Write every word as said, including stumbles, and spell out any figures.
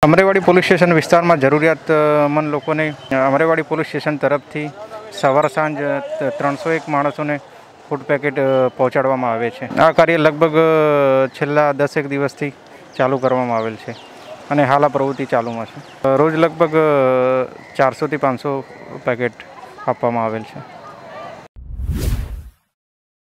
Amraiwadi police station વિસ્તારમાં જરૂરિયાતમંદ લોકોને અમરેવાડી પોલીસ સ્ટેશન તરફથી સવાર સાંજ ત્રણસો એક માણસોને ફૂડ પેકેટ પહોંચાડવામાં આવે છે। આ કાર્ય લગભગ છેલ્લા દસેક દિવસથી ચાલુ કરવામાં આવેલ છે અને હાલ આ પ્રવૃત્તિ ચાલુમાં છે। રોજ લગભગ ચારસોથી પાંચસો પેકેટ આપવામાં આવેલ છે।